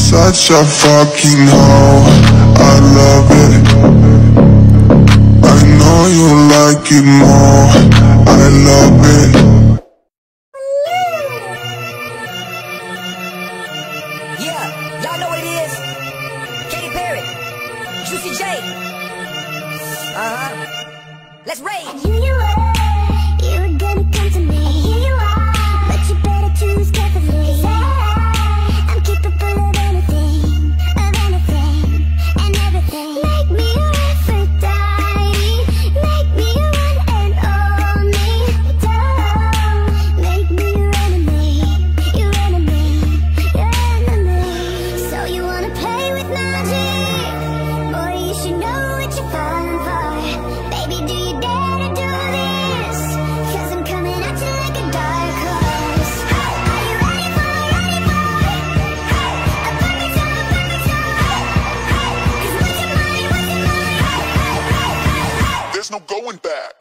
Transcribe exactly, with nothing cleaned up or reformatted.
Such a fucking hoe, I love it. I know you like it more, I love it. Yeah, y'all know what it is. Katy Perry, Juicy J. Uh-huh. Let's rage. Here you are, you were gonna come to me. Here you are, but you better choose carefully. 'Cause I, I'm capable of anything, of anything, and everything. Make me your Aphrodite, make me your one and only. Don't make me your enemy, your enemy, your enemy. So you wanna play with magic? Boy, you should know what you're falling for. Baby, do you dare to do this? 'Cause I'm coming at you like a dark horse. Hey, are you ready for, ready for? Hey, a perfect time, perfect time. Hey, hey, 'cause what's your mind, what's your mind? Hey, hey, hey, hey, hey. There's no going back.